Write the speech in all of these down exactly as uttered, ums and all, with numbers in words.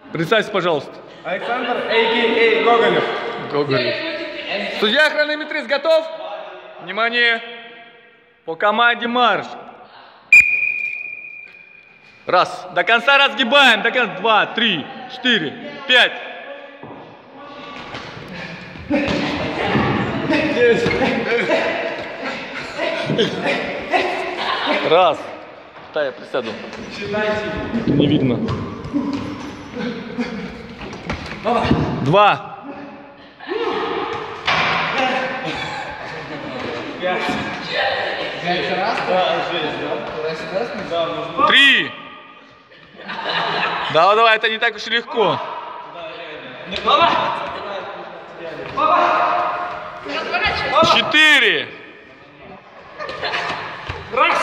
Представься, пожалуйста. Александр, а ка а. Гоголев. Гоголев. Судья хронометрист готов? Внимание! По команде марш! Раз. До конца разгибаем. До конца. Два, три, четыре, пять. Раз. Да, я присяду. Не видно. Два. Три. Давай, давай, это не так уж и легко. Четыре. Раз.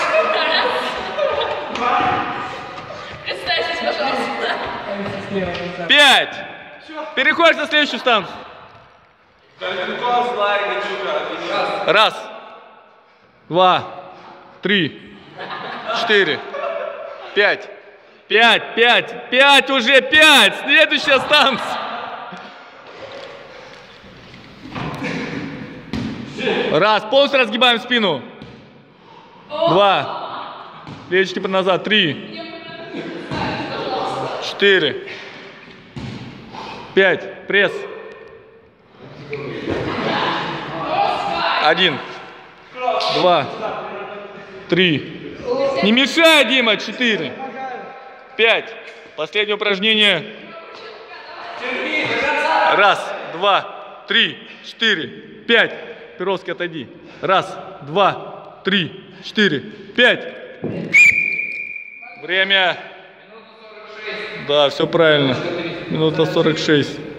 Представьтесь, пожалуйста. Пять. Переходишь на следующую станцию. Раз. Два. Три. Четыре. Пять. Пять. Пять. Пять уже. Пять. Следующая станция. Раз. Полностью разгибаем спину. Два. Плечики назад. Три. Четыре. Пять. Пресс. Один. Два. Три. Не мешай, Дима. Четыре. Пять. Последнее упражнение. Раз, два, три, четыре, пять. Перовский, отойди. Раз, два, три, четыре, пять. Время. Да, все правильно. Минута сорок шесть.